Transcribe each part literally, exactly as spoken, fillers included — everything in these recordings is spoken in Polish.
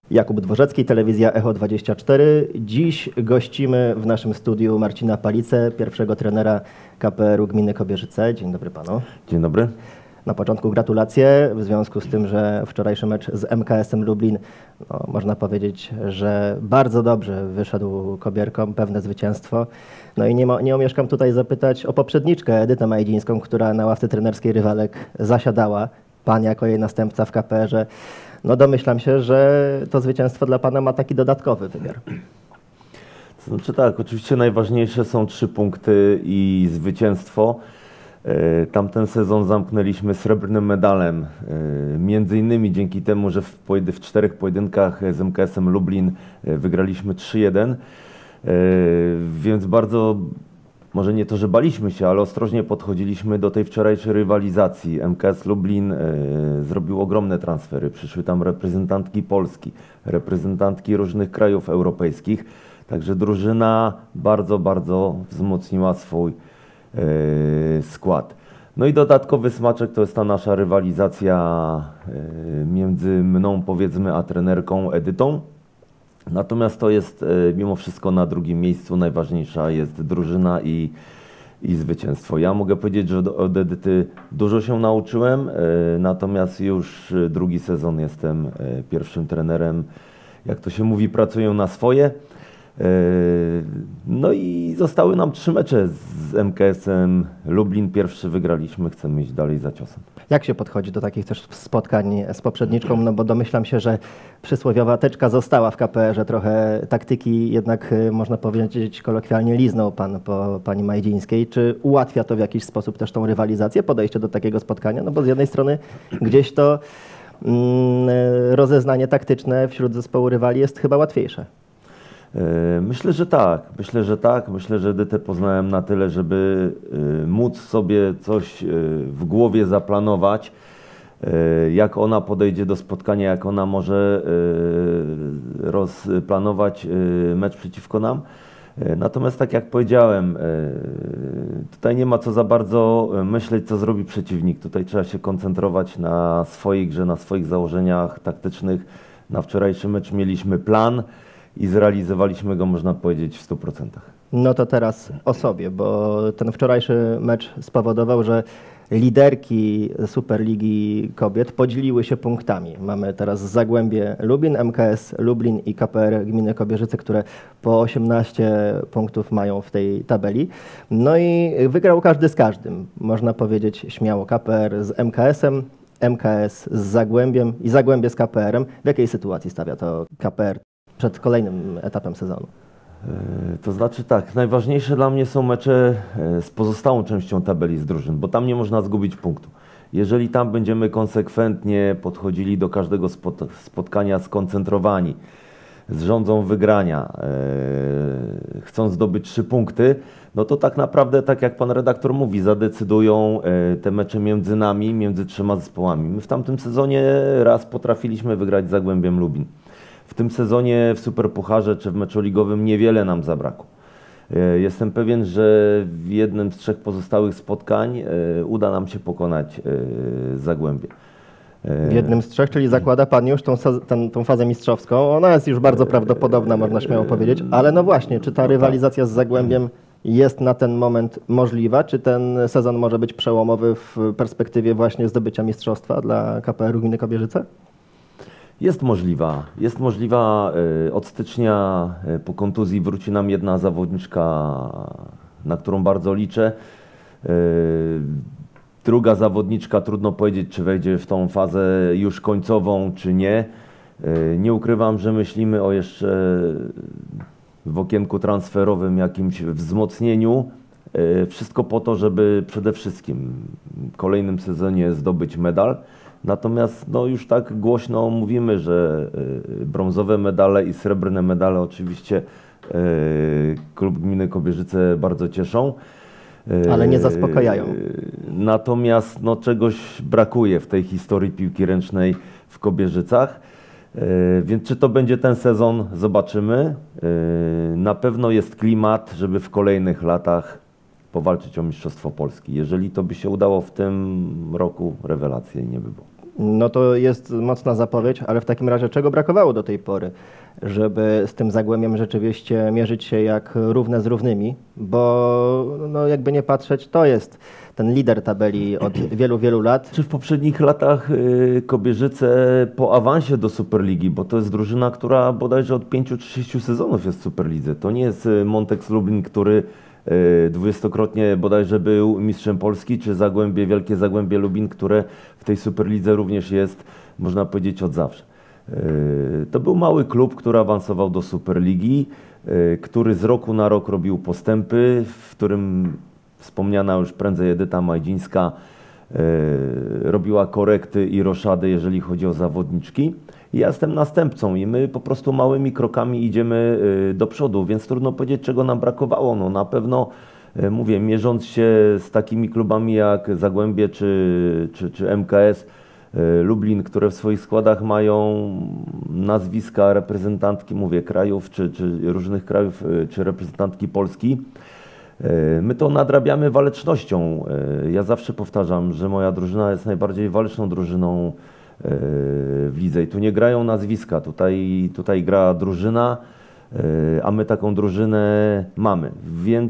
Jakub Dworzecki, Telewizja Echo dwadzieścia cztery. Dziś gościmy w naszym studiu Marcina Palicę, pierwszego trenera K P R u Gminy Kobierzyce. Dzień dobry panu. Dzień dobry. Na początku gratulacje w związku z tym, że wczorajszy mecz z M K S-em Lublin, no, można powiedzieć, że bardzo dobrze wyszedł kobierkom, pewne zwycięstwo. No i nie, ma, nie omieszkam tutaj zapytać o poprzedniczkę Edytę Majdzińską, która na ławce trenerskiej rywalek zasiadała. Pan jako jej następca w K P R-ze. No domyślam się, że to zwycięstwo dla pana ma taki dodatkowy wymiar. To znaczy tak, oczywiście najważniejsze są trzy punkty i zwycięstwo. Tamten sezon zamknęliśmy srebrnym medalem, między innymi dzięki temu, że w, w czterech pojedynkach z M K S-em Lublin wygraliśmy trzy jeden, więc bardzo, może nie to, że baliśmy się, ale ostrożnie podchodziliśmy do tej wczorajszej rywalizacji. M K S Lublin zrobił ogromne transfery, przyszły tam reprezentantki Polski, reprezentantki różnych krajów europejskich, także drużyna bardzo, bardzo wzmocniła swój skład. No i dodatkowy smaczek to jest ta nasza rywalizacja między mną, powiedzmy, a trenerką Edytą. Natomiast to jest mimo wszystko na drugim miejscu, najważniejsza jest drużyna i, i zwycięstwo. Ja mogę powiedzieć, że od Edyty dużo się nauczyłem, natomiast już drugi sezon jestem pierwszym trenerem, jak to się mówi, pracuję na swoje. No i zostały nam trzy mecze z M K S-em Lublin. Pierwszy wygraliśmy, chcemy iść dalej za ciosem. Jak się podchodzi do takich też spotkań z poprzedniczką? No bo domyślam się, że przysłowiowa teczka została w K P R-ze, trochę taktyki jednak, można powiedzieć kolokwialnie, liznął pan po pani Majdzińskiej. Czy ułatwia to w jakiś sposób też tą rywalizację, podejście do takiego spotkania? No bo z jednej strony gdzieś to mm, rozeznanie taktyczne wśród zespołu rywali jest chyba łatwiejsze. Myślę, że tak. Myślę, że tak. Myślę, że Edytę poznałem na tyle, żeby móc sobie coś w głowie zaplanować, jak ona podejdzie do spotkania, jak ona może rozplanować mecz przeciwko nam. Natomiast tak jak powiedziałem, tutaj nie ma co za bardzo myśleć, co zrobi przeciwnik. Tutaj trzeba się koncentrować na swojej grze, na swoich założeniach taktycznych. Na wczorajszy mecz mieliśmy plan i zrealizowaliśmy go, można powiedzieć, w stu procentach. No to teraz o sobie, bo ten wczorajszy mecz spowodował, że liderki Superligi Kobiet podzieliły się punktami. Mamy teraz Zagłębie Lubin, M K S Lublin i K P R Gminy Kobierzyce, które po osiemnaście punktów mają w tej tabeli. No i wygrał każdy z każdym. Można powiedzieć śmiało K P R z M K S-em, M K S z Zagłębiem i Zagłębie z K P R-em. W jakiej sytuacji stawia to K P R przed kolejnym etapem sezonu? To znaczy tak, najważniejsze dla mnie są mecze z pozostałą częścią tabeli z drużyn, bo tam nie można zgubić punktu. Jeżeli tam będziemy konsekwentnie podchodzili do każdego spotkania skoncentrowani, z rządzą wygrania, e, chcąc zdobyć trzy punkty, no to tak naprawdę, tak jak pan redaktor mówi, zadecydują e, te mecze między nami, między trzema zespołami. My w tamtym sezonie raz potrafiliśmy wygrać z Zagłębiem Lubin. W tym sezonie w Superpucharze czy w meczu ligowym niewiele nam zabrakło. Jestem pewien, że w jednym z trzech pozostałych spotkań uda nam się pokonać Zagłębie. W jednym z trzech, czyli zakłada pan już tą, ten, tą fazę mistrzowską. Ona jest już bardzo prawdopodobna, można śmiało powiedzieć. Ale no właśnie, czy ta rywalizacja z Zagłębiem jest na ten moment możliwa? Czy ten sezon może być przełomowy w perspektywie właśnie zdobycia mistrzostwa dla K P R u Gminy Kobierzyce? Jest możliwa. Jest możliwa. Od stycznia po kontuzji wróci nam jedna zawodniczka, na którą bardzo liczę. Druga zawodniczka, trudno powiedzieć, czy wejdzie w tą fazę już końcową, czy nie. Nie ukrywam, że myślimy o jeszcze w okienku transferowym jakimś wzmocnieniu. Wszystko po to, żeby przede wszystkim w kolejnym sezonie zdobyć medal. Natomiast no, już tak głośno mówimy, że brązowe medale i srebrne medale oczywiście klub Gminy Kobierzyce bardzo cieszą. Ale nie zaspokajają. Natomiast no, czegoś brakuje w tej historii piłki ręcznej w Kobierzycach. Więc czy to będzie ten sezon, zobaczymy. Na pewno jest klimat, żeby w kolejnych latach powalczyć o Mistrzostwo Polski. Jeżeli to by się udało w tym roku, rewelacja i nie by było. No to jest mocna zapowiedź, ale w takim razie czego brakowało do tej pory, żeby z tym Zagłębiem rzeczywiście mierzyć się jak równe z równymi, bo no jakby nie patrzeć, to jest ten lider tabeli od wielu, wielu lat. Czy w poprzednich latach y, Kobierzyce po awansie do Superligi, bo to jest drużyna, która bodajże od pięciu czy sześciu sezonów jest w Superlidze. To nie jest Montex Lublin, który y, dwudziestokrotnie bodajże był mistrzem Polski, czy Zagłębie, Wielkie Zagłębie Lubin, które w tej Superlidze również jest, można powiedzieć, od zawsze. Y, to był mały klub, który awansował do Superligi, y, który z roku na rok robił postępy, w którym wspomniana już prędzej Edyta Majdzińska y, robiła korekty i roszady, jeżeli chodzi o zawodniczki. I ja jestem następcą i my po prostu małymi krokami idziemy y, do przodu, więc trudno powiedzieć, czego nam brakowało. No, na pewno, y, mówię, mierząc się z takimi klubami jak Zagłębie czy, czy, czy M K S y, Lublin, które w swoich składach mają nazwiska reprezentantki, mówię, krajów czy, czy różnych krajów, y, czy reprezentantki Polski, my to nadrabiamy walecznością. Ja zawsze powtarzam, że moja drużyna jest najbardziej waleczną drużyną w lidze i tu nie grają nazwiska, tutaj, tutaj gra drużyna, a my taką drużynę mamy. Więc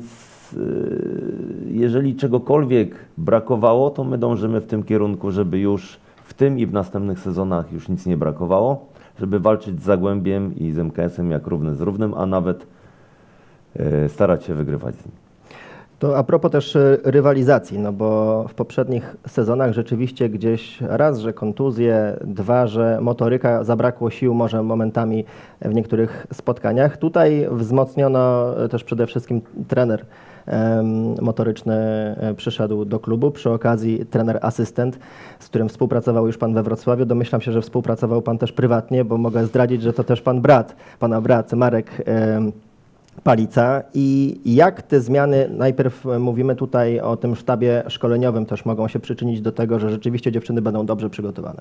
jeżeli czegokolwiek brakowało, to my dążymy w tym kierunku, żeby już w tym i w następnych sezonach już nic nie brakowało, żeby walczyć z Zagłębiem i z M K S-em jak równy z równym, a nawet starać się wygrywać z nim. To a propos też rywalizacji, no bo w poprzednich sezonach rzeczywiście gdzieś raz, że kontuzje, dwa, że motoryka, zabrakło sił może momentami w niektórych spotkaniach. Tutaj wzmocniono też przede wszystkim trener motoryczny przyszedł do klubu, przy okazji trener asystent, z którym współpracował już pan we Wrocławiu. Domyślam się, że współpracował pan też prywatnie, bo mogę zdradzić, że to też pan brat, pana brat Marek Palica. I jak te zmiany, najpierw mówimy tutaj o tym sztabie szkoleniowym, też mogą się przyczynić do tego, że rzeczywiście dziewczyny będą dobrze przygotowane?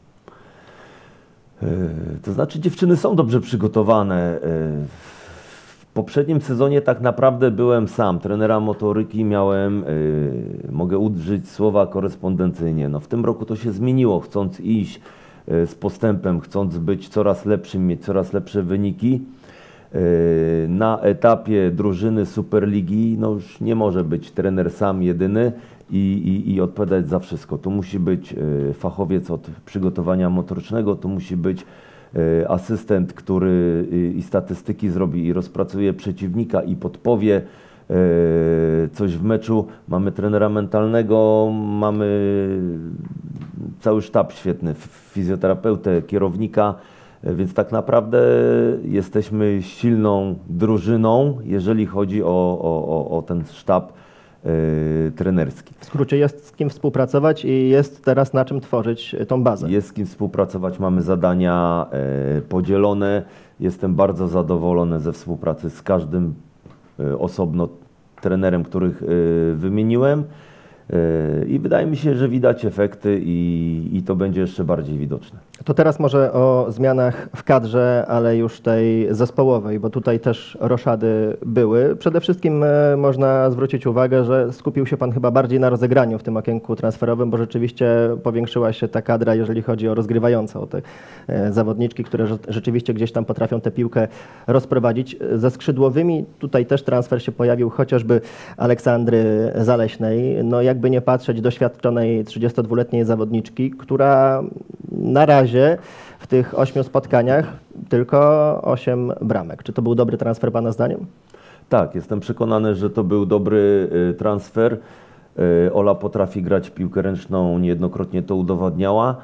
To znaczy dziewczyny są dobrze przygotowane. W poprzednim sezonie tak naprawdę byłem sam. Trenera motoryki miałem, mogę użyć słowa korespondencyjnie. No w tym roku to się zmieniło, chcąc iść z postępem, chcąc być coraz lepszym, mieć coraz lepsze wyniki. Na etapie drużyny Superligi no już nie może być trener sam jedyny i, i, i odpowiadać za wszystko. Tu musi być fachowiec od przygotowania motorycznego, tu musi być asystent, który i statystyki zrobi i rozpracuje przeciwnika i podpowie coś w meczu. Mamy trenera mentalnego, mamy cały sztab świetny, fizjoterapeutę, kierownika. Więc tak naprawdę jesteśmy silną drużyną, jeżeli chodzi o, o, o ten sztab yy, trenerski. W skrócie jest z kim współpracować i jest teraz na czym tworzyć tą bazę. Jest z kim współpracować, mamy zadania yy, podzielone. Jestem bardzo zadowolony ze współpracy z każdym yy, osobno trenerem, których yy, wymieniłem. I wydaje mi się, że widać efekty i, i to będzie jeszcze bardziej widoczne. To teraz może o zmianach w kadrze, ale już tej zespołowej, bo tutaj też roszady były. Przede wszystkim można zwrócić uwagę, że skupił się pan chyba bardziej na rozegraniu w tym okienku transferowym, bo rzeczywiście powiększyła się ta kadra, jeżeli chodzi o rozgrywające, o te zawodniczki, które rzeczywiście gdzieś tam potrafią tę piłkę rozprowadzić. Ze skrzydłowymi tutaj też transfer się pojawił, chociażby Aleksandry Zaleśnej. No jakby nie patrzeć, doświadczonej trzydziestodwuletniej zawodniczki, która na razie w tych ośmiu spotkaniach tylko osiem bramek. Czy to był dobry transfer pana zdaniem? Tak, jestem przekonany, że to był dobry transfer. Ola potrafi grać w piłkę ręczną, niejednokrotnie to udowodniała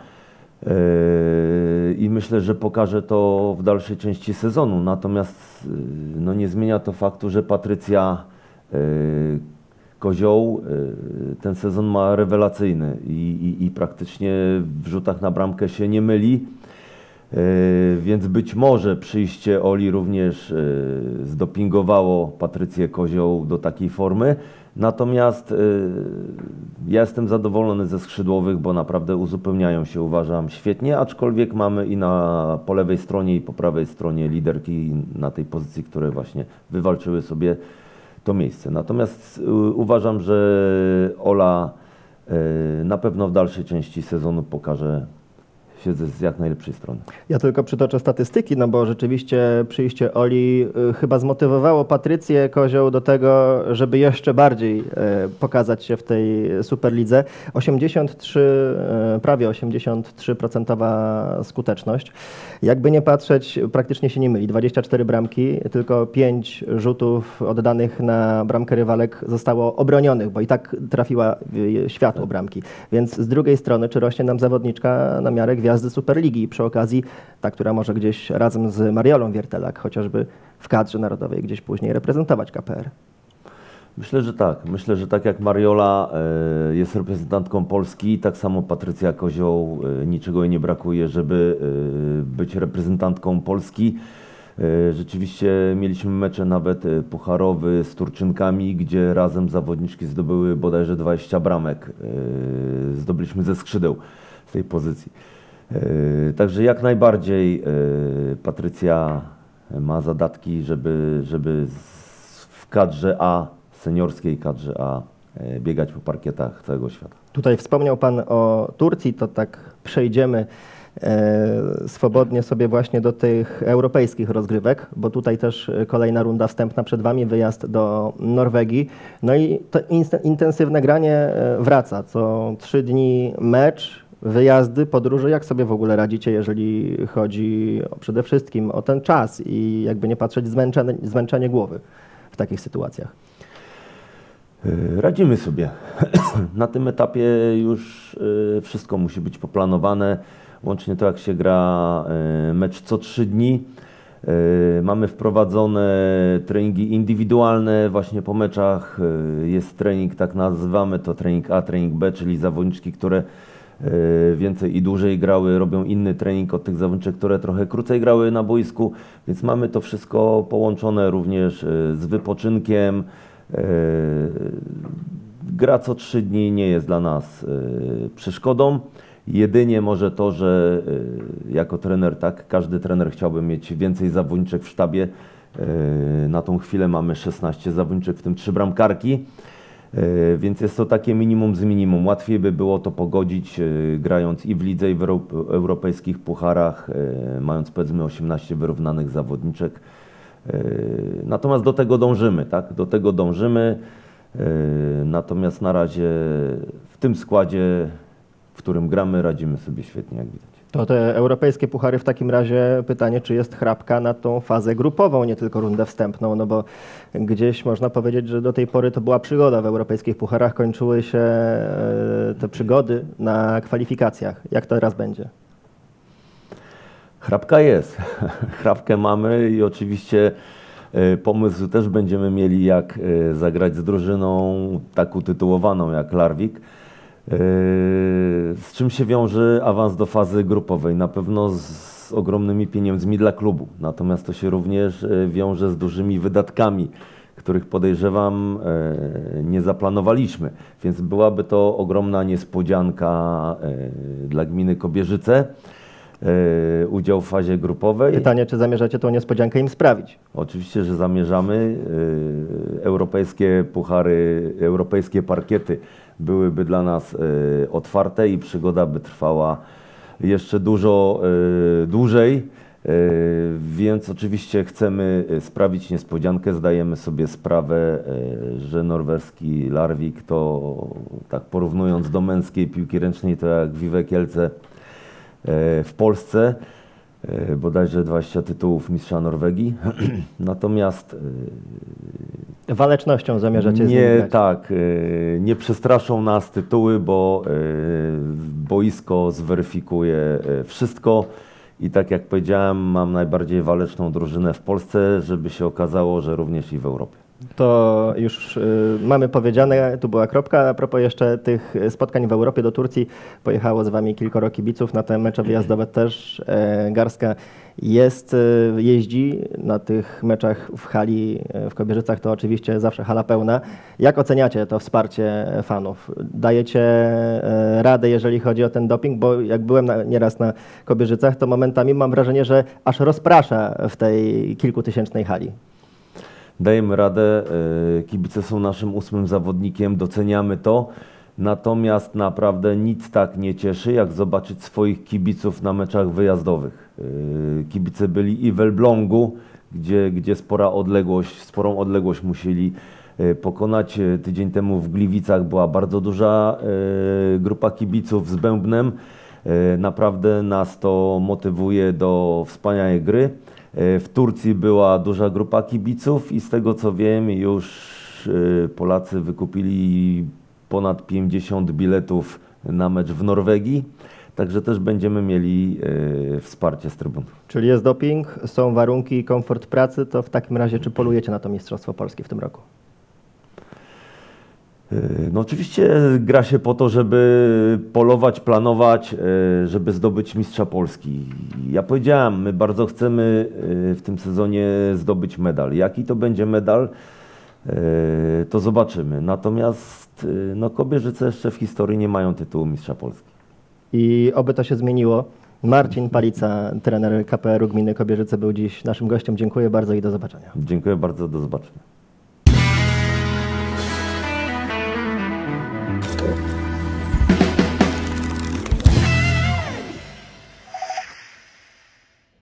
i myślę, że pokaże to w dalszej części sezonu. Natomiast no, nie zmienia to faktu, że Patrycja Kozioł ten sezon ma rewelacyjny i, i, i praktycznie w rzutach na bramkę się nie myli, więc być może przyjście Oli również zdopingowało Patrycję Kozioł do takiej formy. Natomiast ja jestem zadowolony ze skrzydłowych, bo naprawdę uzupełniają się, uważam, świetnie, aczkolwiek mamy i na, po lewej stronie i po prawej stronie liderki na tej pozycji, które właśnie wywalczyły sobie to miejsce. Natomiast uważam, że Ola na pewno w dalszej części sezonu pokaże siedzę z jak najlepszej strony. Ja tylko przytoczę statystyki, no bo rzeczywiście przyjście Oli y, chyba zmotywowało Patrycję Kozioł do tego, żeby jeszcze bardziej y, pokazać się w tej Superlidze. osiemdziesiąt trzy, y, prawie osiemdziesiąt trzy procent skuteczność. Jakby nie patrzeć, praktycznie się nie myli. dwadzieścia cztery bramki, tylko pięć rzutów oddanych na bramkę rywalek zostało obronionych, bo i tak trafiła y, światło bramki. Więc z drugiej strony, czy rośnie nam zawodniczka na miarę gwiazdy Superligi i przy okazji ta, która może gdzieś razem z Mariolą Wiertelak chociażby w kadrze narodowej gdzieś później reprezentować K P R? Myślę, że tak. Myślę, że tak jak Mariola y, jest reprezentantką Polski, tak samo Patrycja Kozioł, y, niczego jej nie brakuje, żeby y, być reprezentantką Polski. Y, rzeczywiście mieliśmy mecze nawet y, pucharowy z Turczynkami, gdzie razem zawodniczki zdobyły bodajże dwadzieścia bramek. Y, zdobyliśmy ze skrzydeł z tej pozycji. Y, także jak najbardziej y, Patrycja ma zadatki, żeby, żeby w kadrze A, seniorskiej kadrze A, biegać po parkietach całego świata. Tutaj wspomniał Pan o Turcji, to tak przejdziemy e, swobodnie sobie właśnie do tych europejskich rozgrywek, bo tutaj też kolejna runda wstępna przed Wami, wyjazd do Norwegii. No i to intensywne granie wraca. Co trzy dni mecz, wyjazdy, podróże. Jak sobie w ogóle radzicie, jeżeli chodzi o, przede wszystkim o ten czas i jakby nie patrzeć zmęczenie, zmęczenie głowy w takich sytuacjach? Radzimy sobie. Na tym etapie już wszystko musi być poplanowane. Łącznie to, jak się gra mecz co trzy dni. Mamy wprowadzone treningi indywidualne właśnie po meczach. Jest trening, tak nazywamy to trening A, trening B, czyli zawodniczki, które więcej i dłużej grały, robią inny trening od tych zawodniczek, które trochę krócej grały na boisku. Więc mamy to wszystko połączone również z wypoczynkiem. Gra co trzy dni nie jest dla nas przeszkodą. Jedynie może to, że jako trener, tak, każdy trener chciałby mieć więcej zawodniczek w sztabie. Na tą chwilę mamy szesnaście zawodniczek, w tym trzy bramkarki. Więc jest to takie minimum z minimum. Łatwiej by było to pogodzić, grając i w lidze, i w europejskich pucharach, mając powiedzmy osiemnaście wyrównanych zawodniczek. Natomiast do tego dążymy, tak? Do tego dążymy. Natomiast na razie w tym składzie, w którym gramy, radzimy sobie świetnie, jak widać. To te europejskie puchary w takim razie pytanie, czy jest chrapka na tą fazę grupową, nie tylko rundę wstępną, no bo gdzieś można powiedzieć, że do tej pory to była przygoda w europejskich pucharach, kończyły się te przygody na kwalifikacjach. Jak to teraz będzie? Chrapka jest. Chrapkę mamy i oczywiście pomysł też będziemy mieli, jak zagrać z drużyną tak utytułowaną jak Larvik. Z czym się wiąże awans do fazy grupowej? Na pewno z ogromnymi pieniędzmi dla klubu. Natomiast to się również wiąże z dużymi wydatkami, których podejrzewam nie zaplanowaliśmy. Więc byłaby to ogromna niespodzianka dla gminy Kobierzyce. Udział w fazie grupowej. Pytanie, czy zamierzacie tą niespodziankę im sprawić? Oczywiście, że zamierzamy. Europejskie puchary, europejskie parkiety byłyby dla nas otwarte i przygoda by trwała jeszcze dużo dłużej. Więc oczywiście chcemy sprawić niespodziankę. Zdajemy sobie sprawę, że norweski Larvik to, tak porównując do męskiej piłki ręcznej, to jak Wiwe Kielce w Polsce, bodajże dwadzieścia tytułów mistrza Norwegii. Natomiast walecznością zamierzacie nie, zmieniać. Tak, nie przestraszą nas tytuły, bo boisko zweryfikuje wszystko i tak jak powiedziałem, mam najbardziej waleczną drużynę w Polsce, żeby się okazało, że również i w Europie. To już y, mamy powiedziane, tu była kropka. A propos jeszcze tych spotkań w Europie, do Turcji pojechało z Wami kilkoro kibiców, na te mecze wyjazdowe też e, garstka jest, e, jeździ na tych meczach w hali w Kobierzycach, to oczywiście zawsze hala pełna. Jak oceniacie to wsparcie fanów? Dajecie e, radę, jeżeli chodzi o ten doping? Bo jak byłem na, nieraz na Kobierzycach, to momentami mam wrażenie, że aż rozprasza w tej kilkutysięcznej hali. Dajemy radę, kibice są naszym ósmym zawodnikiem, doceniamy to. Natomiast naprawdę nic tak nie cieszy, jak zobaczyć swoich kibiców na meczach wyjazdowych. Kibice byli i w Elblągu, gdzie, gdzie spora odległość, sporą odległość musieli pokonać. Tydzień temu w Gliwicach była bardzo duża grupa kibiców z Bębnem. Naprawdę nas to motywuje do wspaniałej gry. W Turcji była duża grupa kibiców i z tego co wiem, już Polacy wykupili ponad pięćdziesiąt biletów na mecz w Norwegii. Także też będziemy mieli wsparcie z trybun. Czyli jest doping, są warunki i komfort pracy, to w takim razie czy polujecie na to Mistrzostwo Polski w tym roku? No oczywiście gra się po to, żeby polować, planować, żeby zdobyć mistrza Polski. Ja powiedziałem, my bardzo chcemy w tym sezonie zdobyć medal. Jaki to będzie medal, to zobaczymy. Natomiast no, Kobierzyce jeszcze w historii nie mają tytułu mistrza Polski. I oby to się zmieniło. Marcin Palica, trener K P R u Gminy Kobierzyce, był dziś naszym gościem. Dziękuję bardzo i do zobaczenia. Dziękuję bardzo, do zobaczenia.